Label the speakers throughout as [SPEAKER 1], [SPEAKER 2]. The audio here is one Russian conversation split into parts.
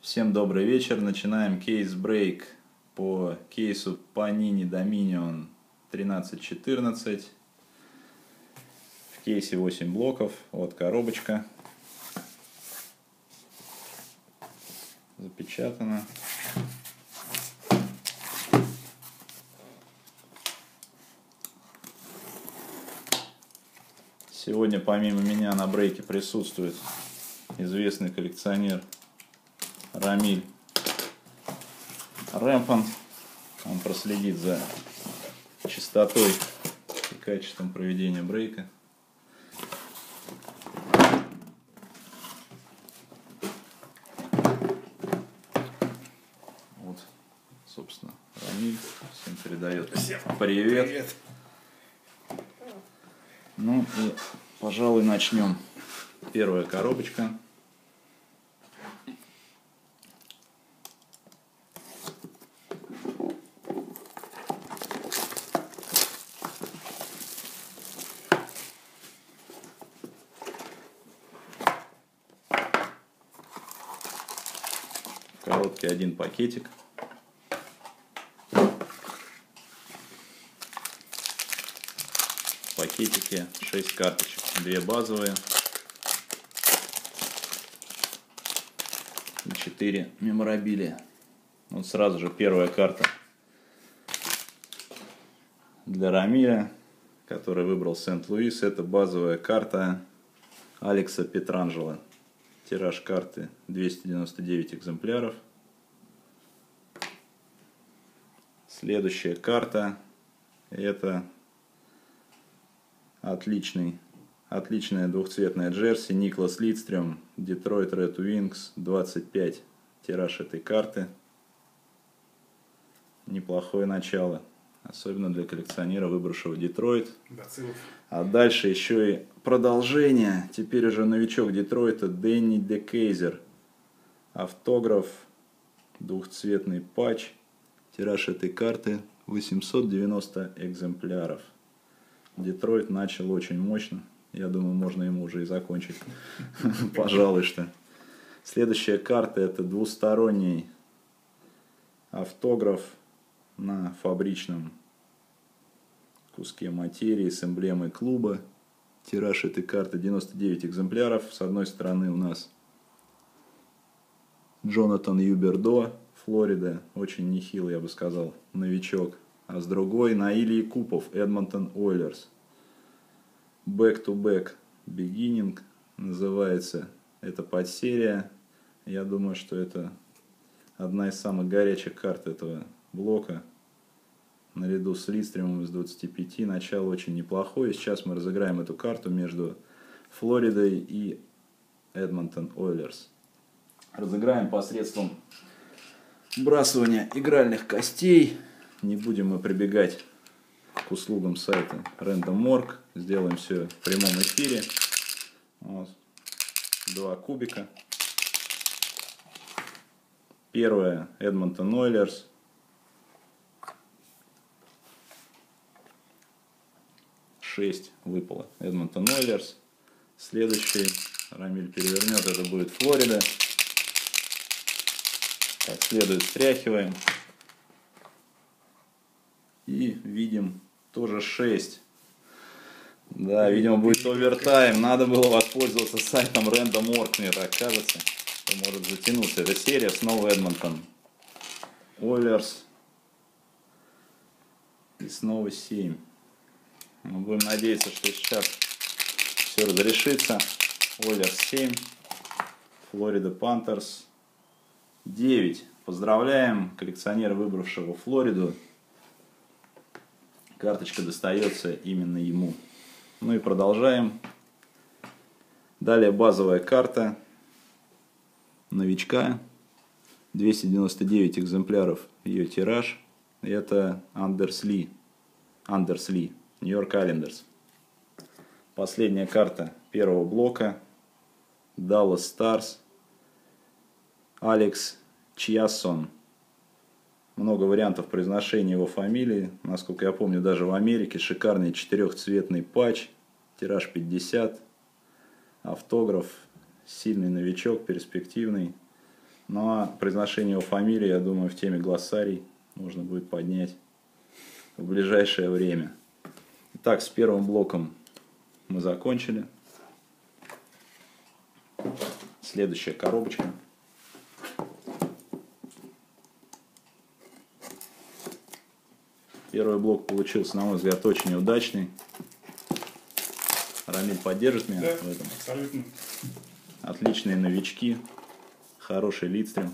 [SPEAKER 1] Всем добрый вечер. Начинаем кейс-брейк по кейсу Panini Dominion 1314. В кейсе 8 блоков. Вот коробочка. Запечатана. Сегодня помимо меня на брейке присутствует известный коллекционер Рамиль Рэмпант. Он проследит за чистотой и качеством проведения брейка. Вот, собственно, Рамиль всем передает привет. Ну и, пожалуй, начнем. Первая коробочка. Короткий один пакетик. В пакетике 6 карточек, 2 базовые и 4 меморабилия. Вот сразу же первая карта для Рамиля, который выбрал Сент-Луис. Это базовая карта Алекса Петранджело. Тираж карты 299 экземпляров. Следующая карта — это отличная двухцветная джерси Никлас Лидстрем, Детройт Ред Уинкс, 25 тираж этой карты. Неплохое начало, особенно для коллекционера, выбравшего Детройт. А дальше еще и продолжение. Теперь уже новичок Детройта Дэнни Декейзер. Автограф, двухцветный патч. Тираж этой карты 890 экземпляров. Детройт начал очень мощно. Я думаю, можно ему уже и закончить. Пожалуй, что. Следующая карта — это двусторонний автограф на фабричном куске материи с эмблемой клуба. Тираж этой карты 99 экземпляров. С одной стороны у нас Джонатан Юбердо, Флорида, очень нехил, я бы сказал, новичок. А с другой Наиль Якупов, Эдмонтон Ойлерс. Back to Back Beginning называется эта подсерия. Я думаю, что это одна из самых горячих карт этого блока. Наряду с Лидстремом из 25. Начало очень неплохое. Сейчас мы разыграем эту карту между Флоридой и Эдмонтон Ойлерс. Разыграем посредством вбрасывания игральных костей. Не будем мы прибегать к услугам сайта Random.org. Сделаем все в прямом эфире. Вот. 2 кубика. Первая Эдмонтон Ойлерс. Шесть выпало Эдмонтон Ойлерс. Следующий Рамиль перевернет, это будет Флорида. Как следует стряхиваем. И видим тоже 6. Да, видимо, будет овертайм. Надо было воспользоваться сайтом Random.org, мне так кажется. Что может затянуться эта серия. Снова Эдмонтон Ойлерс. И снова 7. Мы будем надеяться, что сейчас все разрешится. Ойлерс 7. Флорида Пантерс 9. Поздравляем коллекционера, выбравшего Флориду. Карточка достается именно ему. Ну и продолжаем. Далее базовая карта новичка. 299 экземпляров ее тираж. Это Андерс Ли. Нью-Йорк Айлендерс. Последняя карта первого блока. Dallas Stars. Алекс Чьясон. Много вариантов произношения его фамилии. Насколько я помню, даже в Америке. Шикарный 4-цветный патч. Тираж 50. Автограф. Сильный новичок, перспективный. Ну а произношение его фамилии, я думаю, в теме глоссарий можно будет поднять в ближайшее время. Итак, с первым блоком мы закончили. Следующая коробочка. Первый блок получился, на мой взгляд, очень удачный. Рамиль поддержит меня в этом?
[SPEAKER 2] Абсолютно.
[SPEAKER 1] Отличные новички. Хороший лидстрим.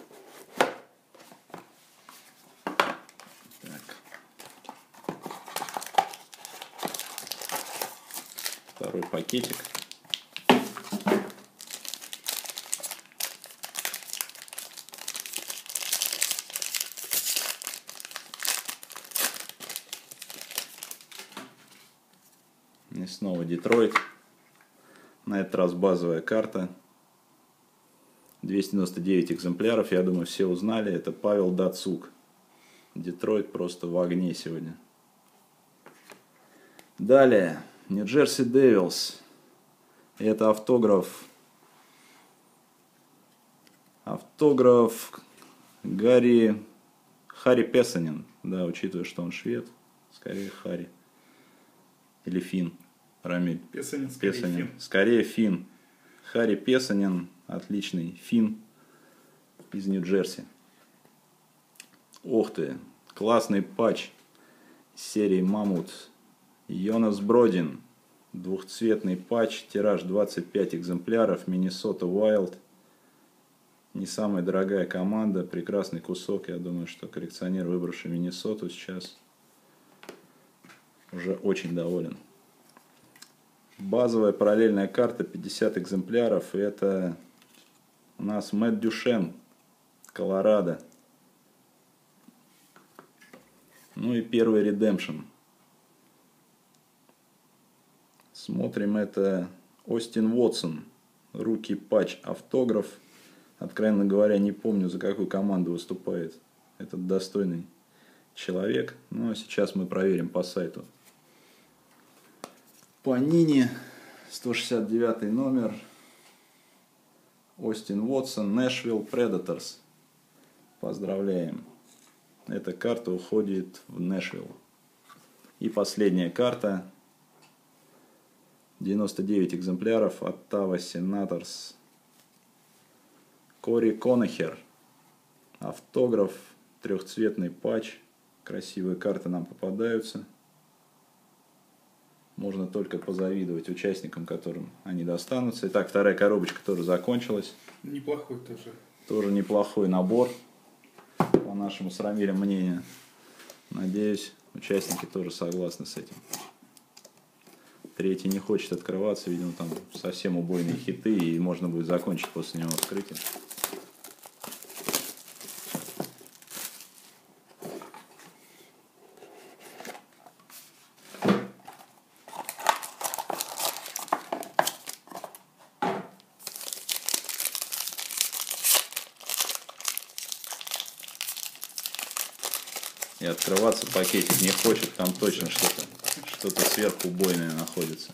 [SPEAKER 1] Второй пакетик. И снова Детройт. На этот раз базовая карта. 299 экземпляров. Я думаю, все узнали. Это Павел Дацук. Детройт просто в огне сегодня. Далее. Нью-Джерси Девилс. Это автограф. Автограф Харри Песанин. Да, учитывая, что он швед. Скорее Харри. Или фин. Рамиль.
[SPEAKER 2] Песанин, скорее фин.
[SPEAKER 1] Скорее фин. Харри Песанин. Отличный фин из Нью-Джерси. Ух ты. Классный патч серии Мамут. Йонас Бродин. Двухцветный патч. Тираж 25 экземпляров. Миннесота Уайлд. Не самая дорогая команда. Прекрасный кусок. Я думаю, что коллекционер, выбравший Миннесоту, сейчас уже очень доволен. Базовая параллельная карта. 50 экземпляров. И это у нас Мэтт Дюшен. Колорадо. Ну и первый Redemption. Смотрим, это Остин Уотсон. Руки патч автограф. Откровенно говоря, не помню, за какую команду выступает этот достойный человек. Но сейчас мы проверим по сайту. Панини. 169 номер. Остин Уотсон. Нэшвилл Предаторс. Поздравляем. Эта карта уходит в Нэшвилл. И последняя карта. 99 экземпляров. Оттава Сенаторс. Кори Конахер. Автограф. Трехцветный патч. Красивые карты нам попадаются. Можно только позавидовать участникам, которым они достанутся. Итак, вторая коробочка тоже закончилась.
[SPEAKER 2] Неплохой тоже.
[SPEAKER 1] Тоже неплохой набор, по нашему с Рамилем мнению. Надеюсь, участники тоже согласны с этим. Третий не хочет открываться, видимо, там совсем убойные хиты, и можно будет закончить после него вскрытие. И открываться пакетик не хочет, там точно что-то сверхубойное находится.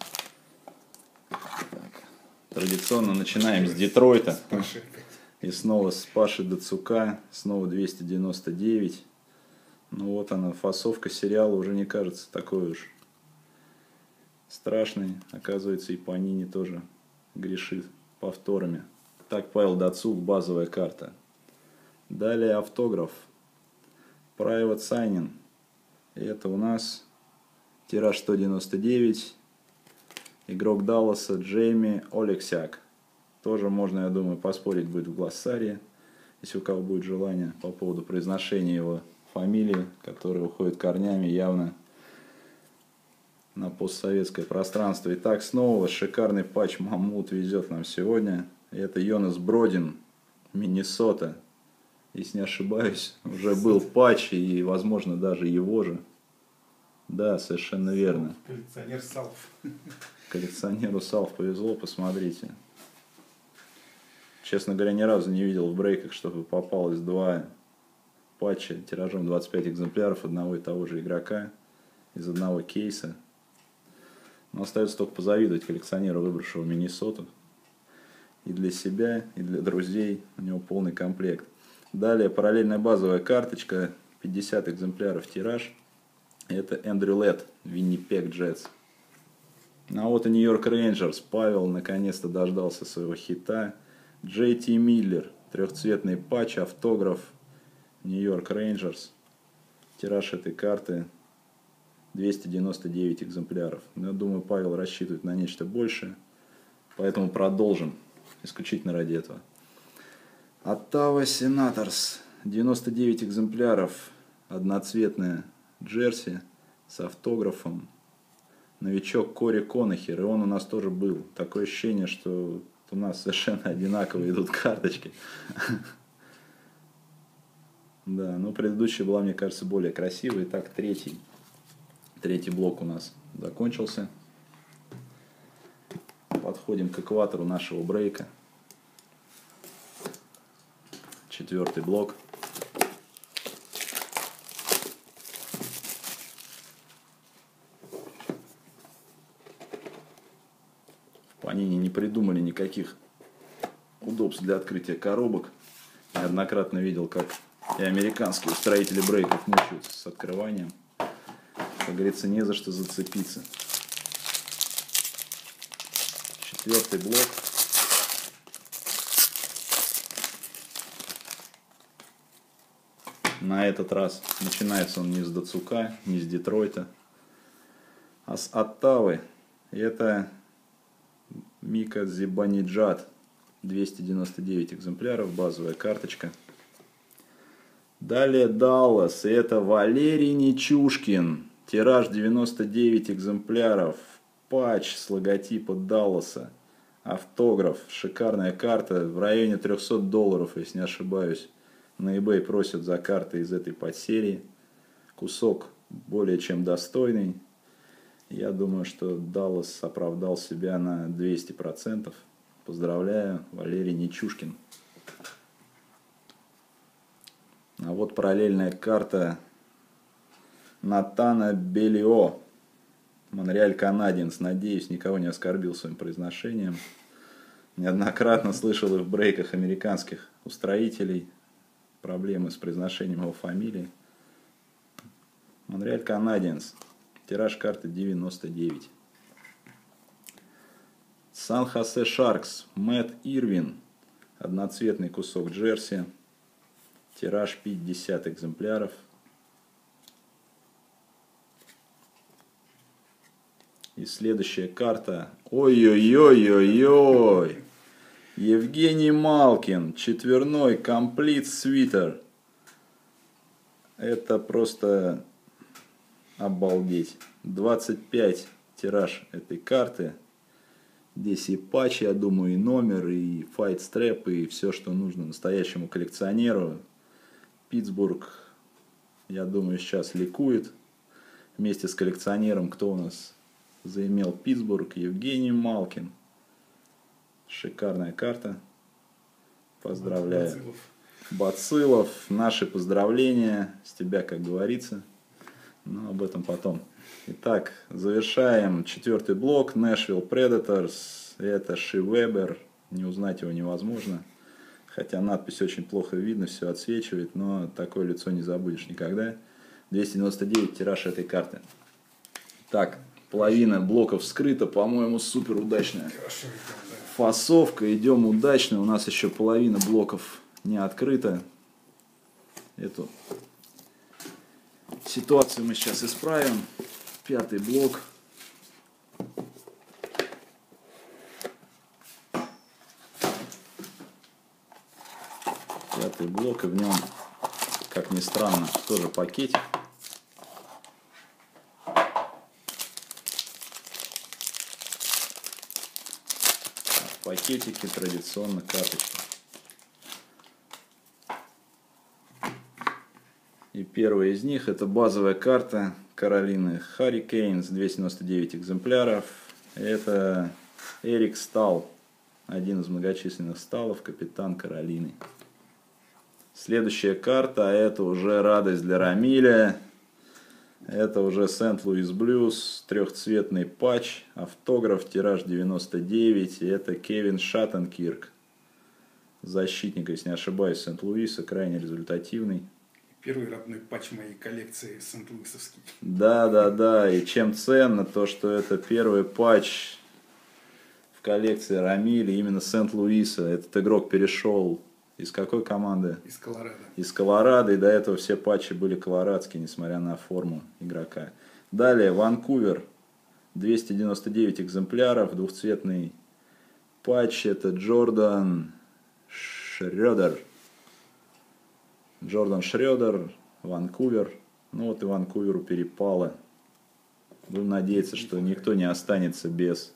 [SPEAKER 1] Так. Традиционно начинаем с Детройта. И снова с Паши Дацука, снова 299. Ну вот она, фасовка сериала уже не кажется такой уж страшной. Оказывается, и Панини тоже грешит повторами. Так, Павел Дацук, базовая карта. Далее автограф. Private Signing. Это у нас тираж 199. Игрок Далласа Джейми Олексяк. Тоже можно, я думаю, поспорить будет в глоссарии, если у кого будет желание, по поводу произношения его фамилии, которая уходит корнями явно на постсоветское пространство. Итак, снова шикарный патч Мамут везет нам сегодня. Это Йонас Бродин, Миннесота. Если не ошибаюсь, уже был патч, и, возможно, даже его же. Да, совершенно верно.
[SPEAKER 2] Коллекционер Салф.
[SPEAKER 1] Коллекционеру Салф повезло, посмотрите. Честно говоря, ни разу не видел в брейках, чтобы попалось два патча тиражом 25 экземпляров одного и того же игрока из одного кейса. Но остается только позавидовать коллекционеру, выбравшего Миннесоту. и для себя, и для друзей. У него полный комплект. Далее параллельная базовая карточка, 50 экземпляров тираж. Это Эндрю Летт, Winnipeg Jets. А вот и Нью-Йорк Рейнджерс. Павел наконец-то дождался своего хита. Джей Ти Миллер, трехцветный патч, автограф Нью-Йорк Рейнджерс. Тираж этой карты 299 экземпляров. Но я думаю, Павел рассчитывает на нечто большее. Поэтому продолжим. Исключительно ради этого. Оттава Сенаторс. 99 экземпляров. Одноцветная джерси с автографом. Новичок Кори Конахер. И он у нас тоже был. Такое ощущение, что у нас совершенно одинаково идут карточки. Да, но предыдущая была, мне кажется, более красивая. Итак, третий блок у нас закончился. Подходим к экватору нашего брейка. Четвертый блок. В Panini не придумали никаких удобств для открытия коробок. Неоднократно видел, как и американские устроители брейков мучаются с открыванием. Как говорится, не за что зацепиться. Четвертый блок. На этот раз начинается он не с Дацука, не с Детройта, а с Оттавы. И это Мика Зибаниджад. 299 экземпляров, базовая карточка. Далее Даллас. И это Валерий Нечушкин. Тираж 99 экземпляров. Патч с логотипа Далласа. Автограф. Шикарная карта. В районе $300, если не ошибаюсь. На eBay просят за карты из этой подсерии. Кусок более чем достойный. Я думаю, что Даллас оправдал себя на 200%. Поздравляю, Валерий Нечушкин. А вот параллельная карта Натана Белио. Монреаль Канадиенс. Надеюсь, никого не оскорбил своим произношением. Неоднократно слышал и в брейках американских устроителей проблемы с произношением его фамилии. Монреаль Канадиенс. Тираж карты 99. Сан-Хосе Шаркс. Мэтт Ирвин. Одноцветный кусок джерси. Тираж 50 экземпляров. И следующая карта. Ой-ой-ой-ой-ой. Евгений Малкин. Четверной комплит свитер. Это просто обалдеть. 25 тираж этой карты. Здесь и патч, я думаю, и номер, и файт-стрэп, и все, что нужно настоящему коллекционеру. Питтсбург, я думаю, сейчас ликует. Вместе с коллекционером, кто у нас заимел Питтсбург? Евгений Малкин. Шикарная карта. Поздравляю. Бацилов, наши поздравления. С тебя, как говорится. Но об этом потом. Итак, завершаем четвертый блок. Nashville Predators. Это Ши Вебер. Не узнать его невозможно. Хотя надпись очень плохо видно, все отсвечивает. Но такое лицо не забудешь никогда. 299 тираж этой карты. Так, половина блоков скрыта. По-моему, супер удачная фасовка. Идем удачно. У нас еще половина блоков не открыта. Эту ситуацию мы сейчас исправим. Пятый блок. Пятый блок, и в нем, как ни странно, тоже пакетик. В пакетике традиционно карточка. И первая из них — это базовая карта Каролины Hurricanes, 299 экземпляров. Это Эрик Стал, один из многочисленных сталов, капитан Каролины. Следующая карта, это уже радость для Рамиля. Это уже Сент-Луис Блюз, трехцветный патч, автограф, тираж 99. И это Кевин Шаттенкирк, защитника, если не ошибаюсь, Сент-Луиса, крайне результативный.
[SPEAKER 2] Первый родной патч моей коллекции Сент-Луисовский.
[SPEAKER 1] Да, и чем ценно то, что это первый патч в коллекции Рамиля именно Сент-Луиса. Этот игрок перешел из какой команды?
[SPEAKER 2] Из Колорадо.
[SPEAKER 1] Из Колорадо, и до этого все патчи были колорадские, несмотря на форму игрока. Далее, Ванкувер, 299 экземпляров, двухцветный патч, это Джордан Шредер. Джордан Шредер, Ванкувер. Ну вот и Ванкуверу перепало. Будем надеяться, что никто не останется без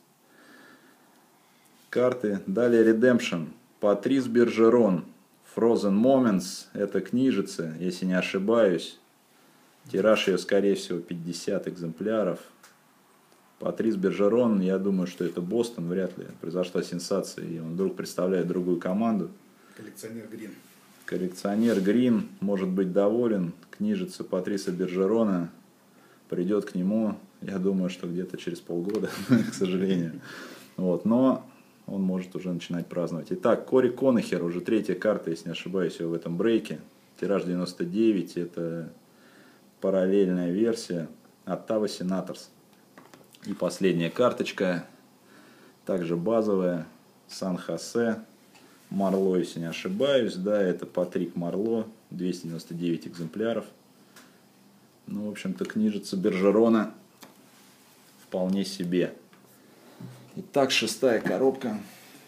[SPEAKER 1] карты. Далее Redemption. Патрис Бержерон. Frozen Moments. Это книжица, если не ошибаюсь. Тираж ее, скорее всего, 50 экземпляров. Патрис Бержерон, я думаю, что это Бостон. Вряд ли произошла сенсация, и он вдруг представляет другую команду.
[SPEAKER 2] Коллекционер Грин.
[SPEAKER 1] Коллекционер Грин может быть доволен. Книжица Патриса Бержерона придет к нему, я думаю, что где-то через полгода, к сожалению. Вот, но он может уже начинать праздновать. Итак, Кори Конахер, уже третья карта, если не ошибаюсь, в этом брейке. Тираж 99, это параллельная версия Оттава Сенаторс. И последняя карточка, также базовая, Сан-Хосе. Марло, если не ошибаюсь, да, это Патрик Марло, 299 экземпляров. Ну, в общем-то, книжица Бержерона вполне себе. Итак, шестая коробка.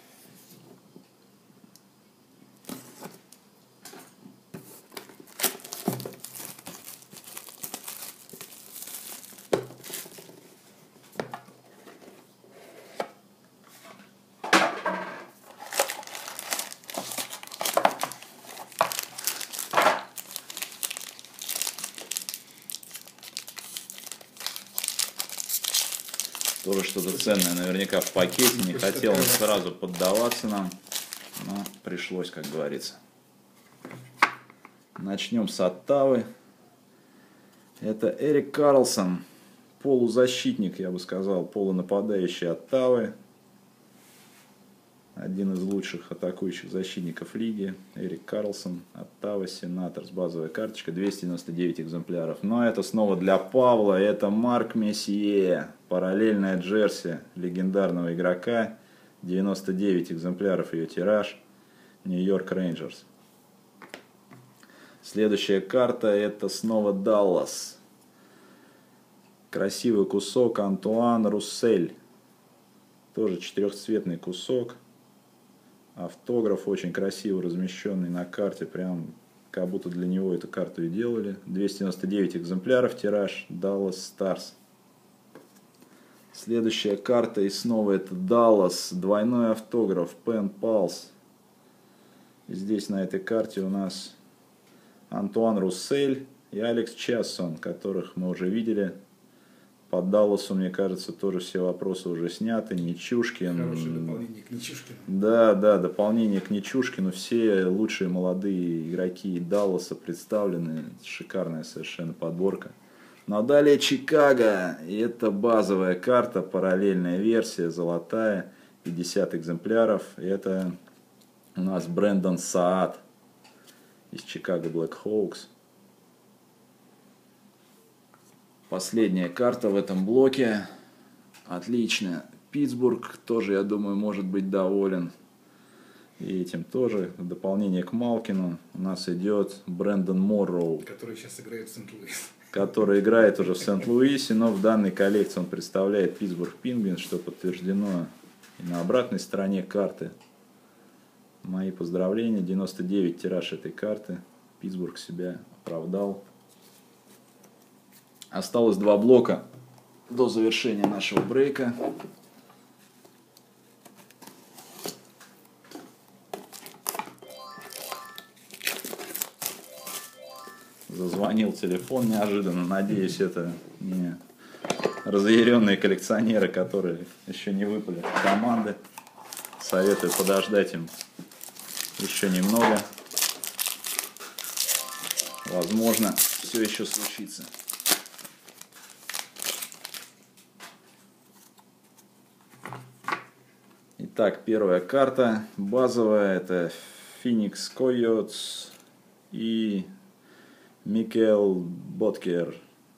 [SPEAKER 1] Тоже что-то ценное наверняка в пакете. Не хотел он сразу поддаваться нам, но пришлось, как говорится. Начнем с Оттавы. Это Эрик Карлсон, полузащитник, я бы сказал, полунападающий Оттавы. Один из лучших атакующих защитников лиги. Эрик Карлсон, Оттава Сенаторс, базовая карточка, 299 экземпляров. Но это снова для Павла, это Марк Месье, параллельная джерси легендарного игрока, 99 экземпляров ее тираж, Нью-Йорк Рейнджерс. Следующая карта это снова Даллас. Красивый кусок Антуан Руссель, тоже четырехцветный кусок. Автограф очень красиво размещенный на карте, прям как будто для него эту карту и делали. 299 экземпляров тираж, Dallas Stars. Следующая карта и снова это Dallas, двойной автограф, Penn Pals. И здесь на этой карте у нас Антуан Руссель и Алекс Чассон, которых мы уже видели. По Далласу, мне кажется, тоже все вопросы уже сняты. Нечушкин.
[SPEAKER 2] Хорошее дополнение к Нечушкину.
[SPEAKER 1] Да, дополнение к Нечушкину. Все лучшие молодые игроки Далласа представлены. Шикарная совершенно подборка. Ну а далее Чикаго. И это базовая карта, параллельная версия, золотая. 50 экземпляров. И это у нас Брэндон Саад из Чикаго Блэкхоукс. Последняя карта в этом блоке. Отлично. Питтсбург тоже, я думаю, может быть доволен. И этим тоже. В дополнение к Малкину у нас идет Брэндон Морроу.
[SPEAKER 2] Который сейчас играет в Сент-Луис.
[SPEAKER 1] Который играет уже в Сент-Луисе, но в данной коллекции он представляет Питтсбург Пингвинс, что подтверждено и на обратной стороне карты. Мои поздравления. 99 тираж этой карты. Питтсбург себя оправдал. Осталось два блока до завершения нашего брейка. Зазвонил телефон неожиданно. Надеюсь, это не разъяренные коллекционеры, которые еще не выпали с команды. Советую подождать им еще немного. Возможно, все еще случится. Итак, первая карта базовая, это Phoenix Coyotes и Микел Боткер.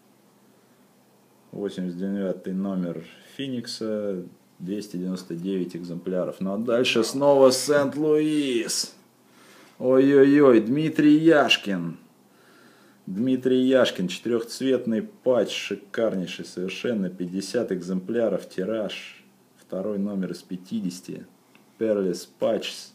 [SPEAKER 1] 89 номер Феникса, 299 экземпляров. Ну а дальше снова Сент-Луис. Ой-ой-ой, Дмитрий Яшкин. Дмитрий Яшкин, четырехцветный патч, шикарнейший совершенно, 50 экземпляров, тираж, второй номер из 50, Peerless Patches.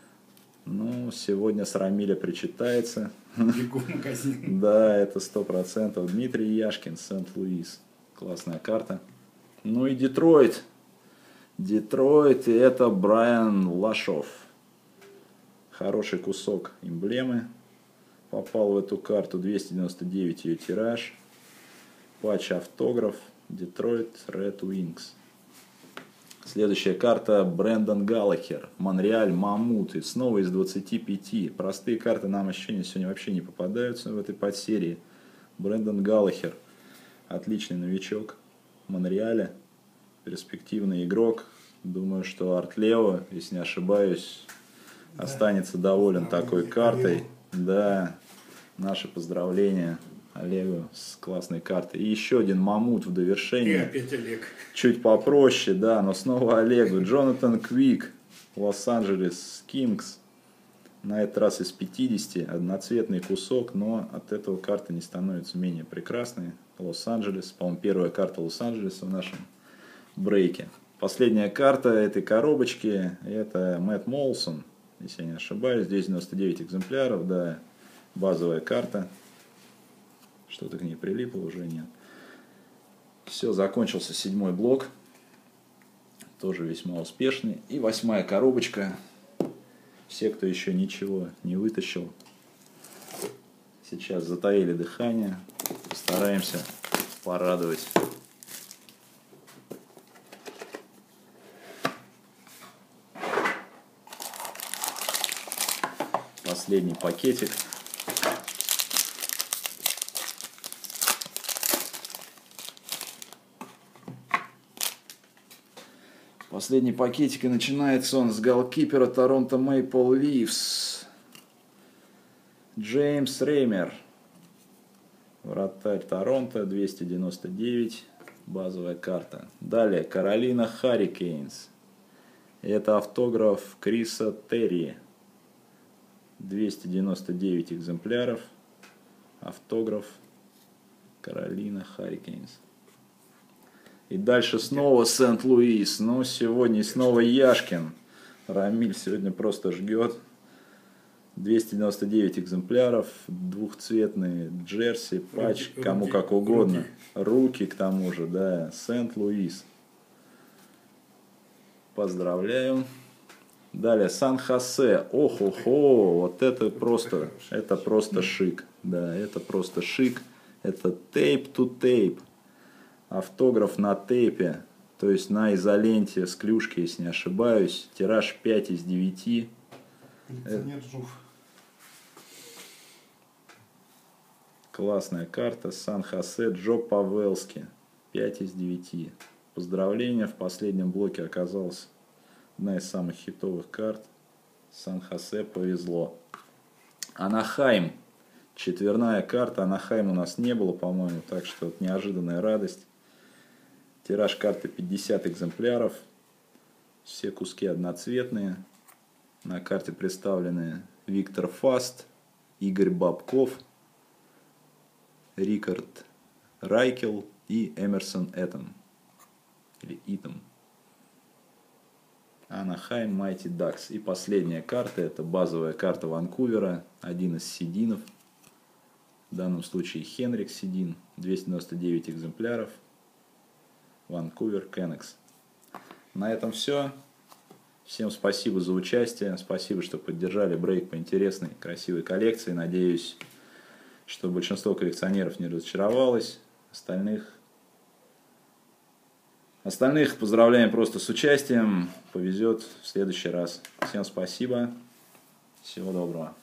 [SPEAKER 1] Ну, сегодня с Рамиля причитается.
[SPEAKER 2] Бегу в магазин.
[SPEAKER 1] Да, это 100%. Дмитрий Яшкин, Сент-Луис. Классная карта. Ну и Детройт. Детройт, и это Брайан Лашов. Хороший кусок эмблемы. Попал в эту карту, 299 ее тираж. Патч автограф. Детройт Red Wings. Следующая карта Брэндон Галлахер. Монреаль Мамут. И снова из 25. Простые карты нам еще сегодня вообще не попадаются в этой подсерии. Брэндон Галлахер. Отличный новичок Монреаля. Перспективный игрок. Думаю, что Арт Лео, если не ошибаюсь, останется доволен такой картой. Да, наши поздравления Олегу с классной картой. И еще один Мамут в
[SPEAKER 2] И
[SPEAKER 1] довершение.
[SPEAKER 2] опять Олег.
[SPEAKER 1] Чуть попроще, да, но снова Олегу. Джонатан Квик, Лос-Анджелес Кингс. На этот раз из 50, одноцветный кусок, но от этого карта не становится менее прекрасной. Лос-Анджелес, по-моему, первая карта Лос-Анджелеса в нашем брейке. Последняя карта этой коробочки, это Мэтт Молсон, если я не ошибаюсь, 299 экземпляров, да, базовая карта. Что-то к ней прилипло, уже нет. Все, закончился 7-й блок, тоже весьма успешный. И 8-я коробочка. Все, кто еще ничего не вытащил, сейчас затаили дыхание, постараемся порадовать. Последний пакетик. Последний пакетик, и начинается он с голкипера Торонто Мэйпл Ливс. Джеймс Реймер. Вратарь Торонто, 299. Базовая карта. Далее Каролина Харрикейнс. Это автограф Криса Терри. 299 экземпляров. Автограф Каролина Харрикейнс. И дальше снова Сент-Луис. Но сегодня снова Яшкин. Рамиль сегодня просто жгет. 299 экземпляров. Двухцветные джерси, патч, кому как угодно. Руки к тому же, да. Сент-Луис. Поздравляю. Далее Сан-Хосе. Ох-охо, вот это просто шик. Да, это просто шик. Это tape-to-tape. Автограф на тейпе, то есть на изоленте с клюшки, если не ошибаюсь. Тираж 5 из 9.
[SPEAKER 2] Коллекционер Жуф.
[SPEAKER 1] Классная карта. Сан-Хосе Джо Павелски. 5 из 9. Поздравления, в последнем блоке оказалась одна из самых хитовых карт. Сан-Хосе повезло. Анахайм. Четверная карта. Анахайм у нас не было, по-моему, так что это неожиданная радость. Тираж карты 50 экземпляров. Все куски одноцветные. На карте представлены Виктор Фаст, Игорь Бабков, Рикард Райкел и Эмерсон Эттон. Или Итон. Анахайм Майти Дакс. И последняя карта, это базовая карта Ванкувера. Один из сединов. В данном случае Хенрик Седин. 299 экземпляров. Ванкувер Кеннекс. На этом все. Всем спасибо за участие. Спасибо, что поддержали брейк по интересной, красивой коллекции. Надеюсь, что большинство коллекционеров не разочаровалось. Остальных поздравляем просто с участием. Повезет в следующий раз. Всем спасибо. Всего доброго.